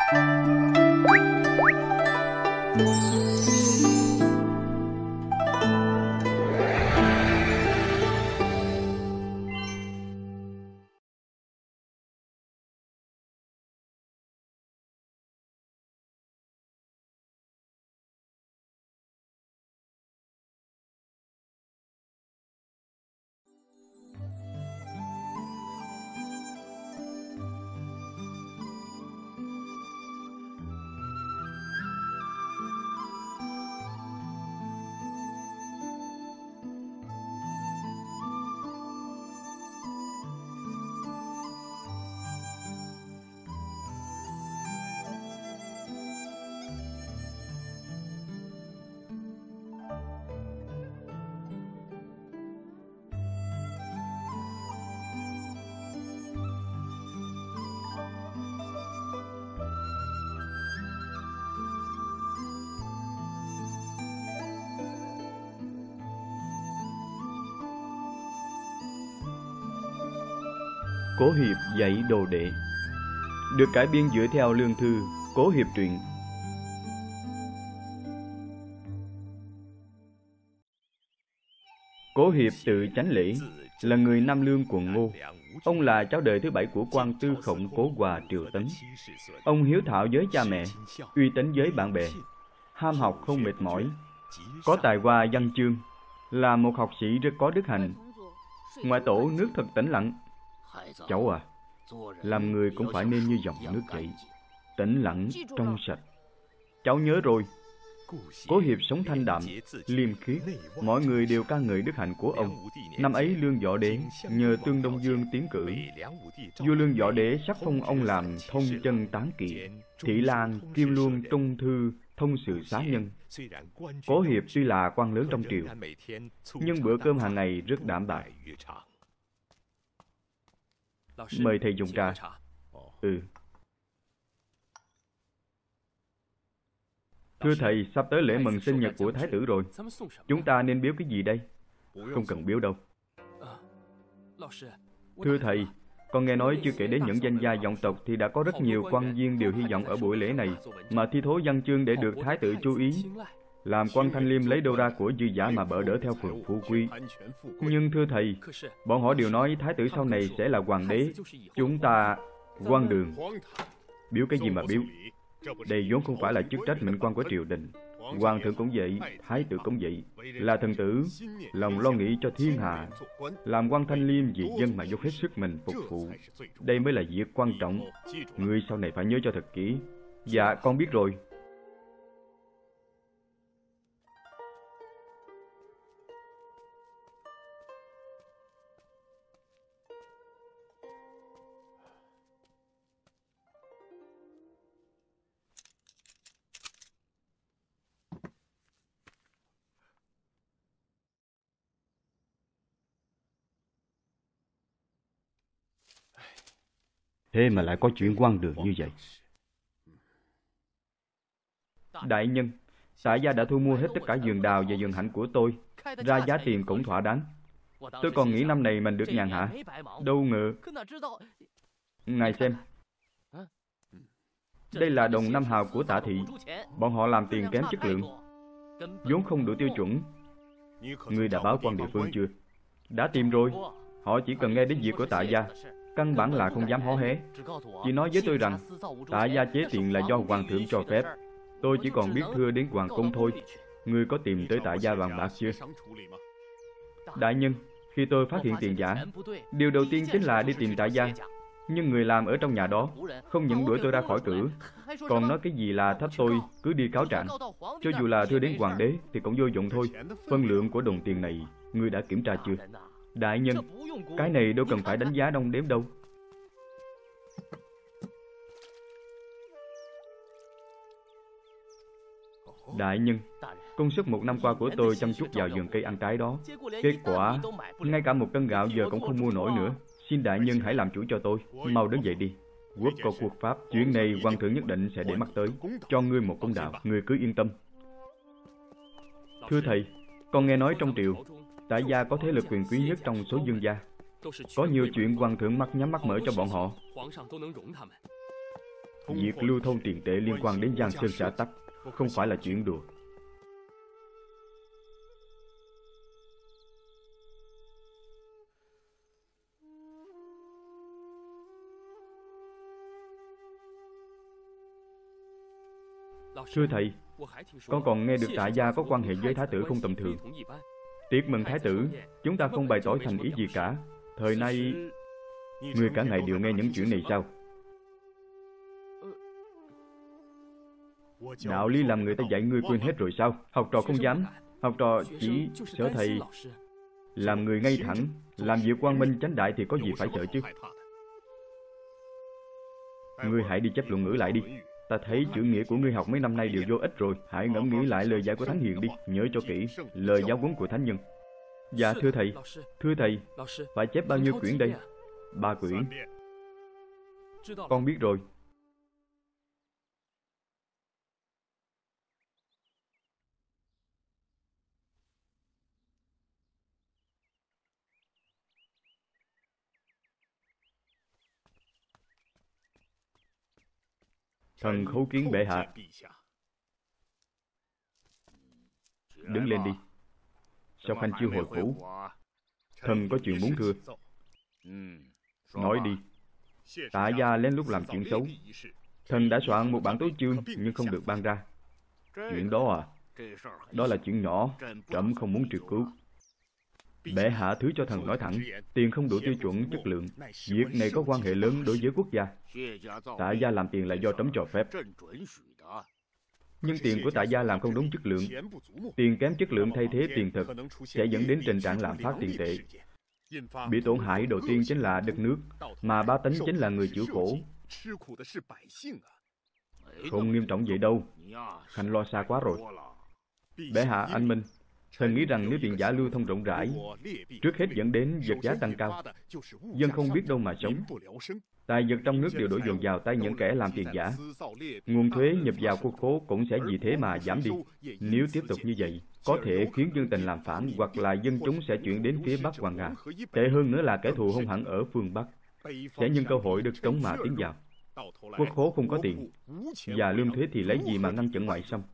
Cố Hiệp dạy đồ đệ, được cải biên dựa theo lương thư Cố Hiệp truyện. Cố Hiệp tự Chánh Lễ, là người Nam Lương quận Ngô. Ông là cháu đời thứ 7 của quan tư khổng Cố Hòa Triệu Tấn. Ông hiếu thảo với cha mẹ, uy tín với bạn bè, ham học không mệt mỏi, có tài hoa văn chương, là một học sĩ rất có đức hạnh. Ngoại tổ nước thật tĩnh lặng. Cháu à, làm người cũng phải nên như dòng nước chảy, tĩnh lặng, trong sạch. Cháu nhớ rồi. Cố Hiệp sống thanh đạm, liêm khiết, mọi người đều ca ngợi đức hạnh của ông. Năm ấy Lương Võ Đế nhờ Tương Đông Dương tiến cử, vua Lương Võ Đế sắc phong ông làm thông chân tán kỵ, thị lang kiêm luôn trung thư thông sự xá nhân. Cố Hiệp tuy là quan lớn trong triều, nhưng bữa cơm hàng ngày rất đạm bạc. Mời thầy dùng trà. Thưa thầy, sắp tới lễ mừng sinh nhật của Thái tử rồi. Chúng ta nên biếu cái gì đây? Không cần biếu đâu. Thưa thầy, con nghe nói chưa kể đến những danh gia vọng tộc thì đã có rất nhiều quan viên đều hy vọng ở buổi lễ này mà thi thố văn chương để được Thái tử chú ý. Làm quan Thanh Liêm lấy đâu ra của dư giả mà bỡ đỡ theo phường phú quý. Nhưng thưa thầy, bọn họ đều nói Thái tử sau này sẽ là hoàng đế. Chúng ta quan đường, biếu cái gì mà biếu? Đây vốn không phải là chức trách mệnh quan của triều đình. Hoàng thượng cũng vậy, Thái tử cũng vậy. Là thần tử, lòng lo nghĩ cho thiên hạ. Làm quan Thanh Liêm vì dân mà dốc hết sức mình phục vụ. Đây mới là việc quan trọng. Ngươi sau này phải nhớ cho thật kỹ. Dạ, con biết rồi. Thế mà lại có chuyện quan đường như vậy. Đại nhân, Tạ gia đã thu mua hết tất cả vườn đào và vườn hạnh của tôi, ra giá tiền cũng thỏa đáng. Tôi còn nghĩ năm này mình được nhàn hạ. Đâu ngờ. Ngài xem. Đây là đồng 5 hào của Tạ thị. Bọn họ làm tiền kém chất lượng, vốn không đủ tiêu chuẩn. Ngươi đã báo quan địa phương chưa? Đã tìm rồi. Họ chỉ cần nghe đến việc của Tạ gia, căn bản là không dám hó hé. Chỉ nói với tôi rằng Tạ gia chế tiền là do hoàng thượng cho phép. Tôi chỉ còn biết thưa đến hoàng cung thôi. Ngươi có tìm tới Tạ gia bàn bạc chưa? Đại nhân, khi tôi phát hiện tiền giả, điều đầu tiên chính là đi tìm Tạ gia. Nhưng người làm ở trong nhà đó không những đuổi tôi ra khỏi cửa, còn nói cái gì là thách tôi cứ đi cáo trạng. Cho dù là thưa đến hoàng đế thì cũng vô dụng thôi. Phân lượng của đồng tiền này ngươi đã kiểm tra chưa? Đại nhân, cái này đâu cần phải đánh giá đong đếm đâu. Đại nhân, công sức 1 năm qua của tôi chăm chút vào vườn cây ăn trái đó. Kết quả, ngay cả 1 cân gạo giờ cũng không mua nổi nữa. Xin đại nhân hãy làm chủ cho tôi. Mau đứng dậy đi. Quốc có quốc pháp, chuyện này hoàng thượng nhất định sẽ để mắt tới. Cho ngươi một công đạo, ngươi cứ yên tâm. Thưa thầy, con nghe nói trong triều, Tạ gia có thế lực quyền quý nhất trong số dương gia. Có nhiều chuyện hoàng thượng mắt nhắm mắt mở cho bọn họ. Việc lưu thông tiền tệ liên quan đến Giang Sơn xã tắc, không phải là chuyện đùa. Thưa thầy, con còn nghe được Tạ gia có quan hệ với Thái tử không tầm thường. Tiệc mừng Thái tử, chúng ta không bày tỏ thành ý gì cả. Thời nay, ngươi cả ngày đều nghe những chuyện này sao? Đạo lý làm người ta dạy ngươi quên hết rồi sao? Học trò không dám. Học trò chỉ sợ thầy làm người ngay thẳng, làm việc quang minh chánh đại thì có gì phải sợ chứ. Ngươi hãy đi chép luận ngữ lại đi. Ta thấy chữ nghĩa của ngươi học mấy năm nay đều vô ích rồi. Hãy ngẫm nghĩ lại lời dạy của Thánh Hiền đi. Nhớ cho kỹ lời giáo huấn của Thánh Nhân. Dạ thưa thầy. Thưa thầy, phải chép bao nhiêu quyển đây? 3 quyển. Con biết rồi. Thần khấu kiến bệ hạ. Đứng lên đi. Sao Khanh chưa hồi phủ? Thần có chuyện muốn thưa. Nói đi. Tạ gia lén lút làm chuyện xấu. Thần đã soạn một bản tấu chương nhưng không được ban ra. Chuyện đó à? Đó là chuyện nhỏ, trẫm không muốn triều cứu. Bệ hạ thứ cho thần nói thẳng, tiền không đủ tiêu chuẩn chất lượng. Việc này có quan hệ lớn đối với quốc gia. Tạ gia làm tiền là do trẫm cho phép. Nhưng tiền của Tạ gia làm không đúng chất lượng. Tiền kém chất lượng thay thế tiền thật sẽ dẫn đến tình trạng lạm phát tiền tệ. Bị tổn hại đầu tiên chính là đất nước, mà bá tánh chính là người chịu khổ. Không nghiêm trọng vậy đâu. Khanh lo xa quá rồi. Bệ hạ anh minh. Thần nghĩ rằng nếu tiền giả lưu thông rộng rãi, trước hết dẫn đến vật giá tăng cao. Dân không biết đâu mà sống. Tài vật trong nước đều đổ dồn vào tay những kẻ làm tiền giả. Nguồn thuế nhập vào quốc khố cũng sẽ vì thế mà giảm đi. Nếu tiếp tục như vậy, có thể khiến dân tình làm phản, hoặc là dân chúng sẽ chuyển đến phía Bắc Hoàng Hà. Tệ hơn nữa là kẻ thù hung hãn ở phương Bắc sẽ nhân cơ hội được trống mà tiến vào. Quốc khố không có tiền, và lương thuế thì lấy gì mà ngăn chặn ngoại xâm?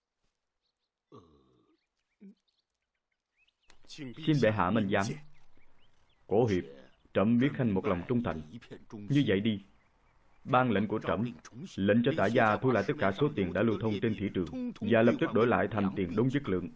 Xin bệ hạ minh giám. Cổ hiệp, trẫm biết Khanh một lòng trung thành. Như vậy đi, ban lệnh của trẫm, lệnh cho Tạ gia thu lại tất cả số tiền đã lưu thông trên thị trường và lập tức đổi lại thành tiền đúng chất lượng.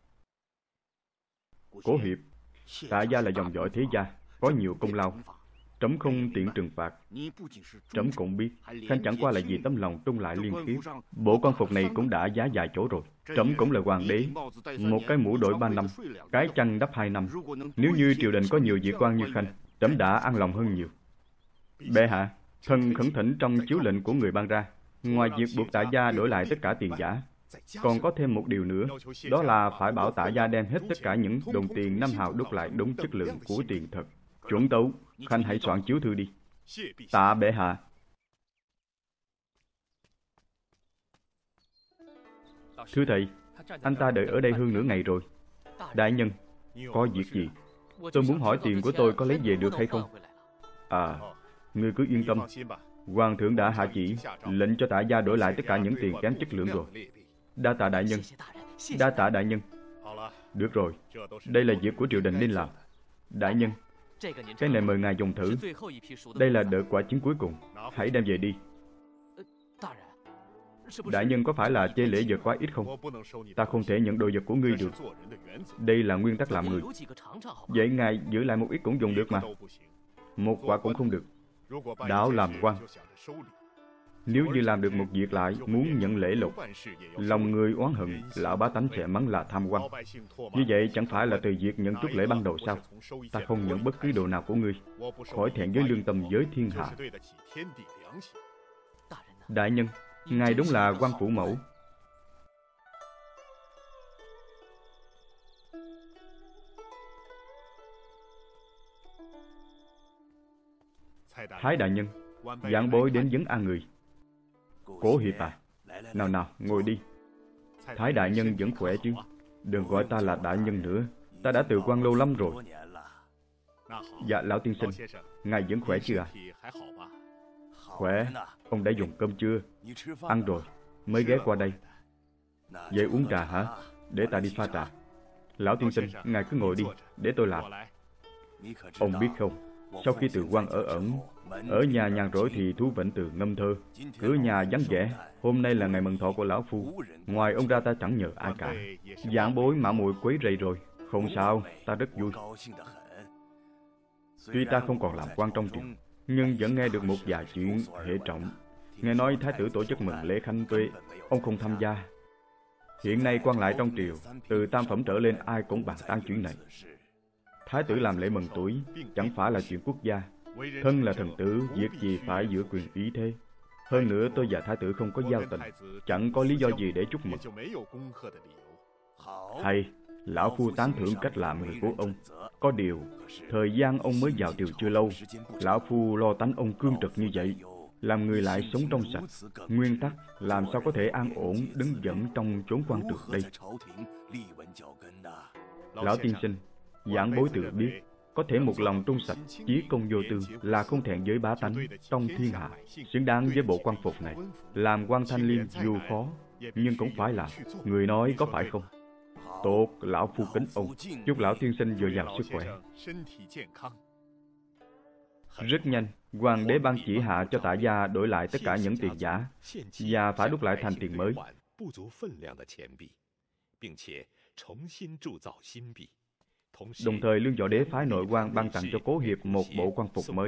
Cổ hiệp, Tạ gia là dòng dõi thế gia, có nhiều công lao. Trẫm không tiện trừng phạt. Trẫm cũng biết Khanh chẳng qua là vì tấm lòng trung lại liên kiếp. Bộ quan phục này cũng đã giá vài chỗ rồi. Trẫm cũng là hoàng đế, một cái mũ đổi 3 năm, cái chăn đắp 2 năm. Nếu như triều đình có nhiều vị quan như Khanh, trẫm đã an lòng hơn nhiều. Bệ hạ, thần khẩn thỉnh trong chiếu lệnh của người ban ra, ngoài việc buộc Tạ gia đổi lại tất cả tiền giả, còn có thêm một điều nữa, đó là phải bảo Tạ gia đem hết tất cả những đồng tiền năm hào đúc lại đúng chất lượng của tiền thật. Chuẩn tấu, Khanh hãy soạn chiếu thư đi. Tạ bệ hạ. Thưa thầy, anh ta đợi ở đây hơn nửa ngày rồi. Đại nhân, có việc gì? Tôi muốn hỏi tiền của tôi có lấy về được hay không? À, ngươi cứ yên tâm. Hoàng thượng đã hạ chỉ, lệnh cho Tạ gia đổi lại tất cả những tiền kém chất lượng rồi. Đa tạ đại nhân. Đa tạ đại nhân. Được rồi, đây là việc của triều đình nên làm. Đại nhân, cái này mời ngài dùng thử. Đây là đợt quả chứng cuối cùng. Hãy đem về đi. Đại nhân có phải là chê lễ vật quá ít không? Ta không thể nhận đồ vật của ngươi được. Đây là nguyên tắc làm người. Vậy ngài giữ lại một ít cũng dùng được mà. Một quả cũng không được. Đạo làm quan, nếu như làm được một việc lại muốn nhận lễ lộc, lòng người oán hận, lão bá tánh sẽ mắng là tham quan. Như vậy chẳng phải là từ việc nhận chút lễ ban đầu sao? Ta không nhận bất cứ đồ nào của ngươi, khỏi thẹn với lương tâm với thiên hạ. Đại nhân, ngài đúng là quan phủ mẫu. Thái đại nhân, vạn bối đến vấn an người. Cố hiệp à, nào nào, ngồi đi. Thái đại nhân vẫn khỏe chứ? Đừng gọi ta là đại nhân nữa, ta đã từ quan lâu lắm rồi. Dạ, lão tiên sinh, ngài vẫn khỏe chưa ạ? Khỏe, ông đã dùng cơm chưa? Ăn rồi, mới ghé qua đây. Vậy uống trà hả? Để ta đi pha trà. Lão tiên sinh, ngài cứ ngồi đi, để tôi làm. Ông biết không, sau khi từ quan ở ẩn, ở nhà nhàn rỗi thì thú vẫn từ ngâm thơ. Cửa nhà vắng vẻ. Hôm nay là ngày mừng thọ của lão phu, ngoài ông ra ta chẳng nhờ ai cả. Giảng bối mạo muội quấy rầy rồi. Không sao, ta rất vui. Tuy ta không còn làm quan trong triều, nhưng vẫn nghe được một vài chuyện hệ trọng. Nghe nói thái tử tổ chức mừng lễ khánh tuế, ông không tham gia. Hiện nay quan lại trong triều, từ tam phẩm trở lên ai cũng bàn tán chuyện này. Thái tử làm lễ mừng tuổi, chẳng phải là chuyện quốc gia. Thân là thần tử, việc gì phải giữ quyền ý thế. Hơn nữa tôi và thái tử không có giao tình, chẳng có lý do gì để chúc mừng. Hay, lão phu tán thưởng cách làm người của ông. Có điều, thời gian ông mới vào triều chưa lâu, lão phu lo tánh ông cương trực như vậy. Làm người lại sống trong sạch, nguyên tắc làm sao có thể an ổn đứng vững trong chốn quan trường đây. Lão tiên sinh, giảng bối tự biết, có thể một lòng trung sạch, chí công vô tư là không thẹn với bá tánh trong thiên hạ, xứng đáng với bộ quan phục này. Làm quan thanh liêm dù khó, nhưng cũng phải làm. Người nói có phải không? Tốt, lão phu kính ông. Chúc lão tiên sinh dồi dào sức khỏe. Rất nhanh, hoàng đế ban chỉ hạ cho Tạ gia đổi lại tất cả những tiền giả và phải đúc lại thành tiền mới. Đồng thời Lương Võ Đế phái nội quan ban tặng cho Cố Hiệp một bộ quan phục mới.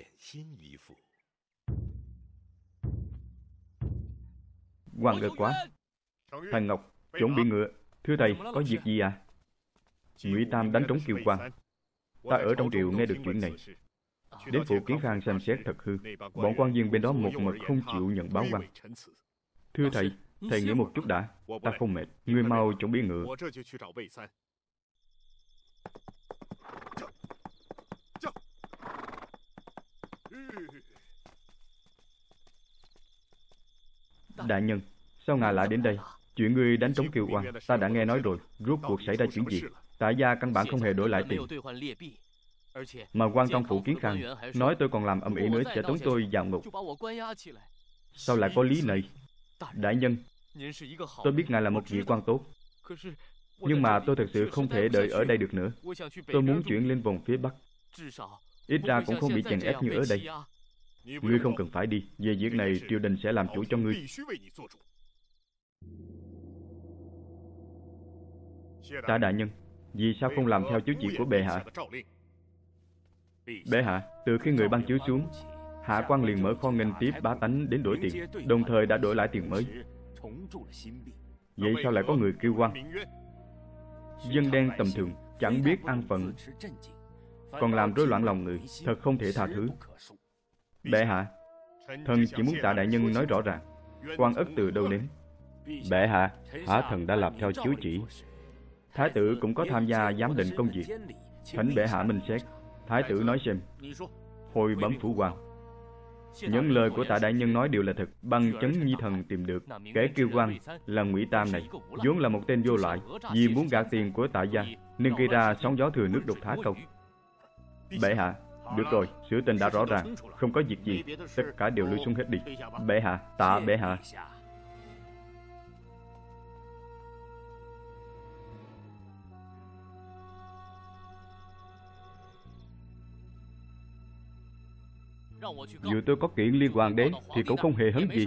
Hoàng ghê quá. Thằng Ngọc, chuẩn bị ngựa. Thưa thầy, có việc gì à? Ngụy Tam đánh trống Kiêu Quan. Ta ở trong triều nghe được chuyện này. Đến phủ Kiến Khang xem xét thật hư. Bọn quan viên bên đó một mực không chịu nhận báo quan. Thưa thầy, thầy nghỉ một chút đã. Ta không mệt. Ngươi mau chuẩn bị ngựa. Đại nhân, sao ngài lại đến đây? Chuyện ngươi đánh trống Kiêu Quan ta đã nghe nói rồi. Rốt cuộc xảy ra chuyện gì? Tạ gia căn bản không hề đổi lại tiền, mà quan trong phủ Kiến Khang nói tôi còn làm ầm ĩ nữa sẽ tống tôi vào ngục. Sao lại có lý này? Đại nhân, tôi biết ngài là một vị quan tốt, nhưng mà tôi thật sự không thể đợi ở đây được nữa. Tôi muốn chuyển lên vùng phía Bắc, ít ra cũng không bị chèn ép như ở đây. Ngươi không cần phải đi. Về việc này triều đình sẽ làm chủ cho ngươi. Tạ đại nhân, vì sao không làm theo chiếu chỉ của bệ hạ? Bệ hạ, từ khi người ban chiếu xuống, hạ quan liền mở kho nghênh tiếp bá tánh đến đổi tiền, đồng thời đã đổi lại tiền mới. Vậy sao lại có người kêu oan? Dân đen tầm thường, chẳng biết an phận, còn làm rối loạn lòng người, thật không thể tha thứ. Bệ hạ, thần chỉ muốn Tạ đại nhân nói rõ ràng, oan ức từ đâu đến. Bệ hạ, hả thần đã làm theo chiếu chỉ. Thái tử cũng có tham gia giám định công việc. Thỉnh bệ hạ minh xét. Thái tử nói xem. Hồi bẩm phủ hoàng, những lời của Tạ đại nhân nói đều là thật. Bằng chứng nhi thần tìm được, kẻ kêu oan là Ngụy Tam này vốn là một tên vô lại, vì muốn gạt tiền của Tạ gia nên gây ra sóng gió thừa nước đục thả câu. Bệ hạ, được rồi, sự tình đã rõ ràng, không có việc gì, tất cả đều lui xuống hết đi. Bệ hạ, tạ bệ hạ. Dù tôi có kiện liên hoàng đế thì cũng không hề hấn gì.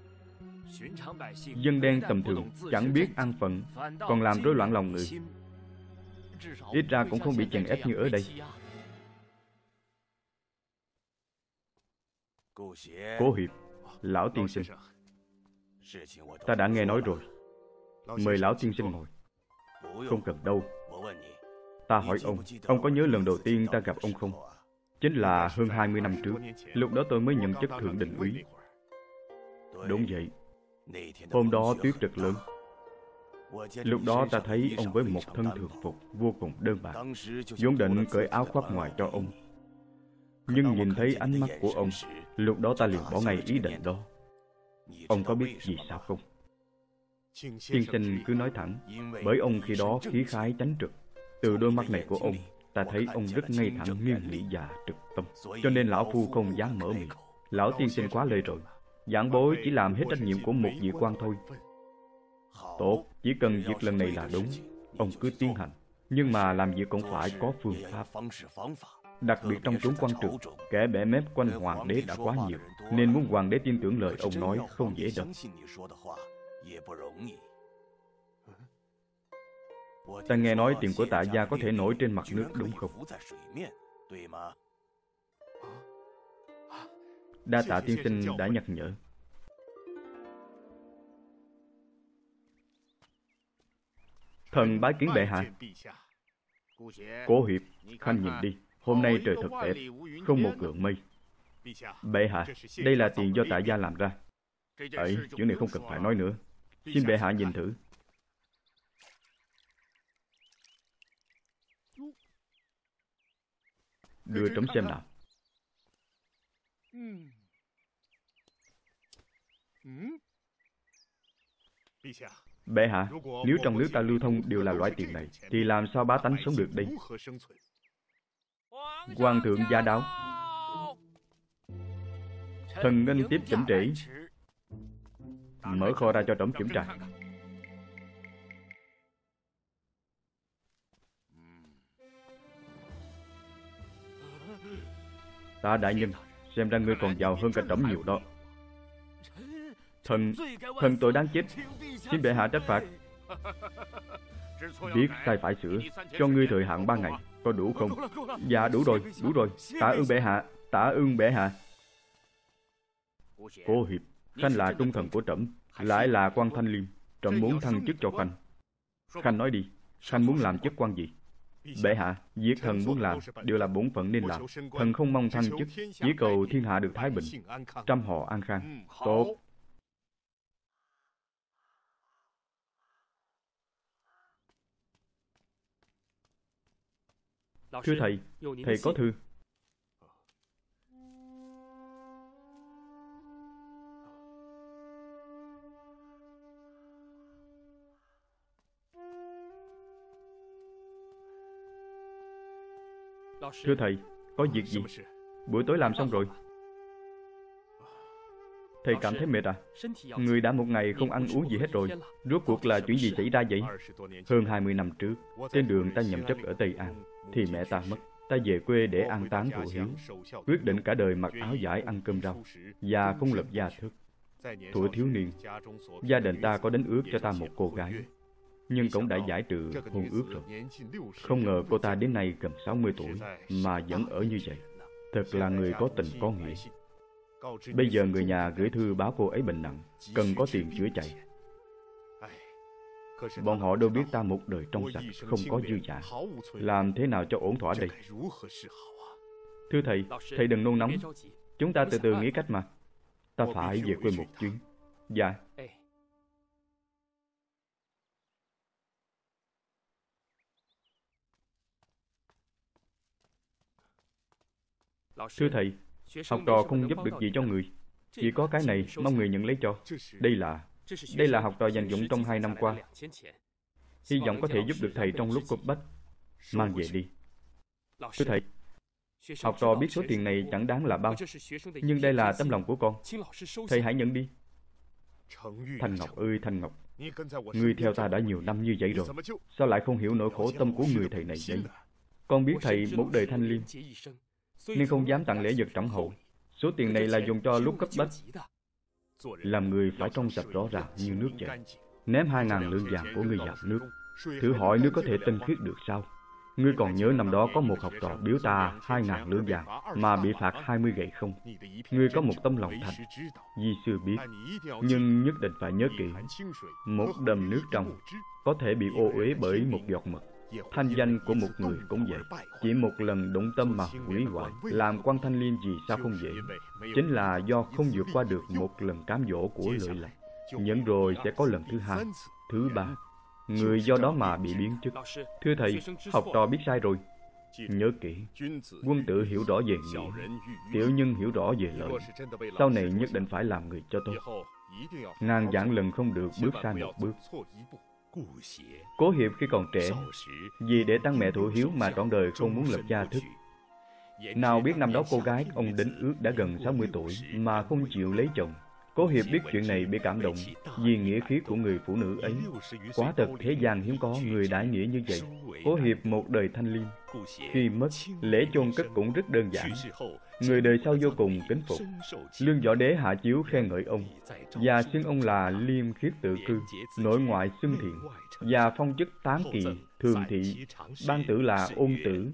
Dân đen tầm thường, chẳng biết an phận, còn làm rối loạn lòng người, ít ra cũng không bị chèn ép như ở đây. Cố Hiệp, lão tiên sinh, ta đã nghe nói rồi. Mời lão tiên sinh ngồi. Không cần đâu. Ta hỏi ông có nhớ lần đầu tiên ta gặp ông không? Chính là hơn 20 năm trước. Lúc đó tôi mới nhận chức thượng đình úy. Đúng vậy. Hôm đó tuyết rất lớn. Lúc đó ta thấy ông với một thân thường phục vô cùng đơn bạc, vốn định cởi áo khoác ngoài cho ông. Nhưng nhìn thấy ánh mắt của ông, lúc đó ta liền bỏ ngay ý định đó. Ông có biết vì sao không? Tiên sinh cứ nói thẳng. Bởi ông khi đó khí khái chánh trực. Từ đôi mắt này của ông, ta thấy ông rất ngay thẳng, nghiêm nghị và trực tâm, cho nên lão phu không dám mở miệng. Lão tiên sinh quá lời rồi. Giảng bối chỉ làm hết trách nhiệm của một vị quan thôi. Tốt, chỉ cần việc lần này là đúng, ông cứ tiến hành. Nhưng mà làm việc cũng phải có phương pháp. Đặc biệt trong chốn quan trường, kẻ bẻ mép quanh hoàng đế đã quá nhiều, nên muốn hoàng đế tin tưởng lời ông nói không dễ đâu. Ta nghe nói tiền của Tạ gia có thể nổi trên mặt nước, đúng không? Đa tạ tiên sinh đã nhắc nhở. Thần bái kiến bệ hạ. Cố hiệp, khanh nhìn đi. Hôm nay trời thật đẹp, không một gợn mây. Bệ hạ, đây là tiền do Tạ gia làm ra. Ấy, chuyện này không cần phải nói nữa. Xin bệ hạ nhìn thử. Đưa trẫm xem nào. Bệ hạ, nếu trong nước ta lưu thông đều là loại tiền này, thì làm sao bá tánh sống được đây? Hoàng thượng gia đáo. Thần nghênh tiếp chậm trễ. Mở kho ra cho trẫm kiểm tra. Tạ đại nhân, xem ra ngươi còn giàu hơn cả trẫm nhiều đó. Thần tội đáng chết, xin bệ hạ trách phạt. Biết sai phải sửa, cho ngươi thời hạn 3 ngày, có đủ không? Dạ đủ rồi. Tạ ơn bệ hạ, tạ ơn bệ hạ. Cố hiệp, khanh là trung thần của trẫm, lại là quan Thanh Liêm, trẫm muốn thăng chức cho khanh. Khanh nói đi, khanh muốn làm chức quan gì? Bệ hạ, việc thần muốn làm đều là bổn phận nên làm. Thần không mong thăng chức, chỉ cầu thiên hạ được thái bình, trăm họ an khang. Tốt. Thưa thầy, thầy có thư. Thưa thầy, có việc gì? Buổi tối làm xong rồi. Thầy cảm thấy mệt à? Người đã một ngày không ăn uống gì hết rồi. Rốt cuộc là chuyện gì xảy ra vậy? Hơn 20 năm trước, trên đường ta nhậm chức ở Tây An, thì mẹ ta mất. Ta về quê để an táng phụ hiếu, quyết định cả đời mặc áo vải ăn cơm rau và không lập gia thức. Thuở thiếu niên, gia đình ta có đánh ước cho ta một cô gái, nhưng cũng đã giải trừ hôn ước rồi. Không ngờ cô ta đến nay gần 60 tuổi mà vẫn ở như vậy. Thật là người có tình có nghĩa. Bây giờ người nhà gửi thư báo cô ấy bệnh nặng, cần có tiền chữa chạy. Bọn họ đâu biết ta một đời trong sạch, không có dư giả. Làm thế nào cho ổn thỏa đây? Thưa thầy, thầy đừng nôn nóng. Chúng ta từ từ nghĩ cách mà. Ta phải về quê một chuyến. Dạ. Thưa thầy, học trò không giúp được gì cho người. Chỉ có cái này mong người nhận lấy cho. Đây là học trò dành dụm trong 2 năm qua. Hy vọng có thể giúp được thầy trong lúc cấp bách. Mang về đi. Thưa thầy, học trò biết số tiền này chẳng đáng là bao, nhưng đây là tấm lòng của con. Thầy hãy nhận đi. Thanh Ngọc ơi Thanh Ngọc, ngươi theo ta đã nhiều năm như vậy rồi, sao lại không hiểu nỗi khổ tâm của người thầy này vậy? Con biết thầy một đời thanh liêm, nên không dám tặng lễ vật trọng hậu. Số tiền này là dùng cho lúc cấp bách. Làm người phải trong sạch rõ ràng như nước vậy. Ném 2.000 lượng vàng của ngươi vào nước, thử hỏi nước có thể tinh khiết được sao? Ngươi còn nhớ năm đó có một học trò biếu ta 2.000 lượng vàng mà bị phạt 20 gậy không? Ngươi có một tâm lòng thành, di xưa biết, nhưng nhất định phải nhớ kỹ. Một đầm nước trong có thể bị ô uế bởi một giọt mật. Thanh danh của một người cũng vậy, chỉ một lần động tâm mà hủy hoại. Làm quan Thanh Liêm vì sao không vậy? Chính là do không vượt qua được một lần cám dỗ của lợi lộc. Nhận rồi sẽ có lần thứ 2, thứ 3. Người do đó mà bị biến chức. Thưa thầy, học trò biết sai rồi. Nhớ kỹ, quân tử hiểu rõ về nghĩa, tiểu nhân hiểu rõ về lợi. Sau này nhất định phải làm người cho tốt. Ngàn vạn lần không được bước sai một bước. Cố Hiệp khi còn trẻ, vì để tăng mẹ thụ hiếu mà trọn đời không muốn lập gia thức. Nào biết năm đó cô gái ông đến ước đã gần 60 tuổi mà không chịu lấy chồng. Cố Hiệp biết chuyện này bị cảm động vì nghĩa khí của người phụ nữ ấy. Quả thật thế gian hiếm có người đại nghĩa như vậy. Cố Hiệp một đời thanh liêm, khi mất, lễ chôn cất cũng rất đơn giản. Người đời sau vô cùng kính phục. Lương Võ Đế hạ chiếu khen ngợi ông và xưng ông là liêm khiết tự cư, nội ngoại xưng thiện, và phong chức tán kỳ, thường thị, ban tử là ôn tử.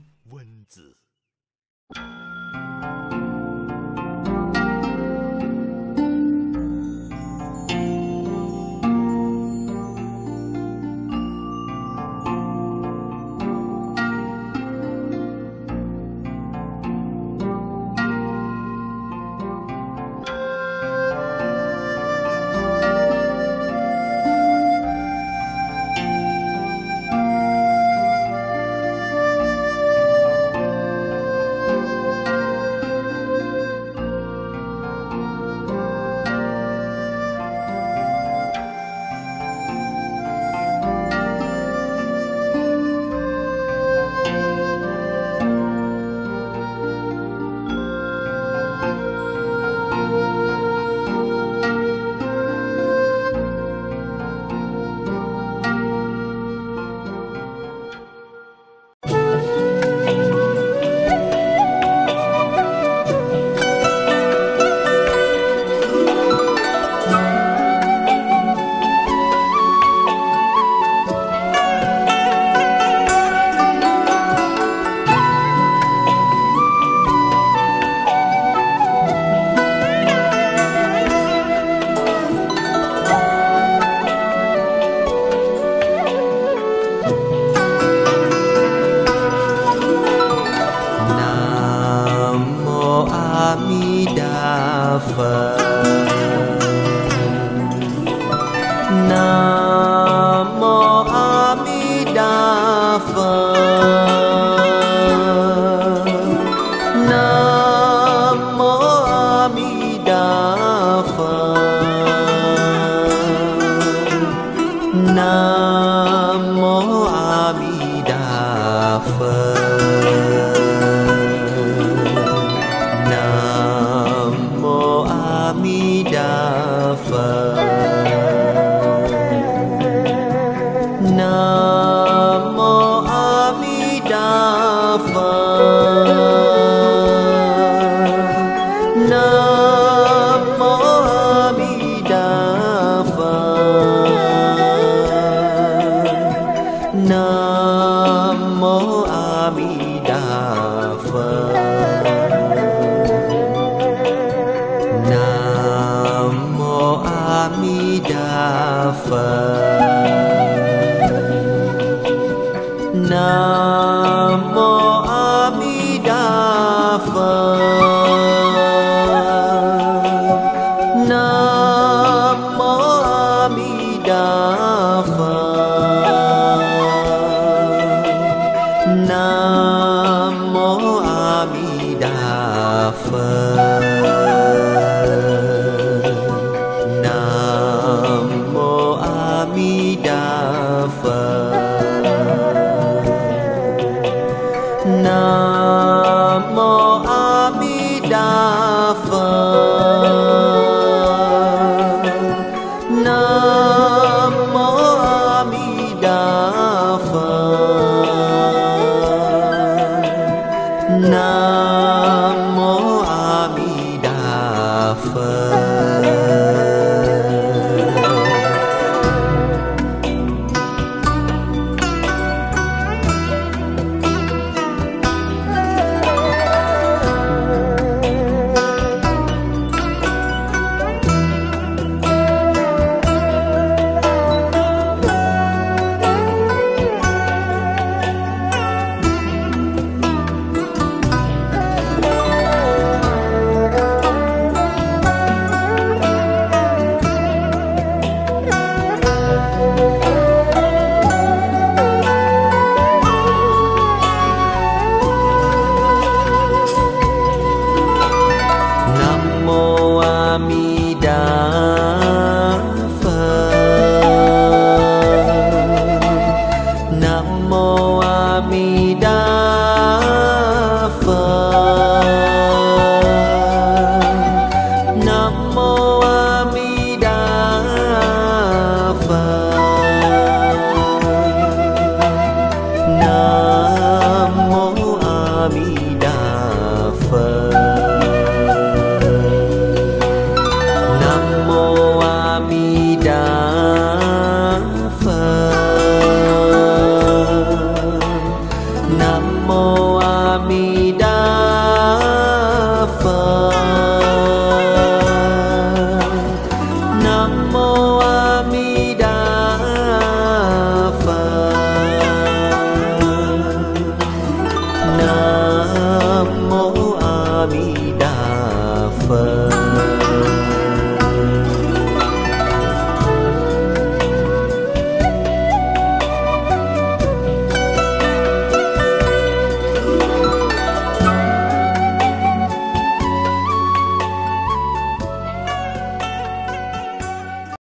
Nam mô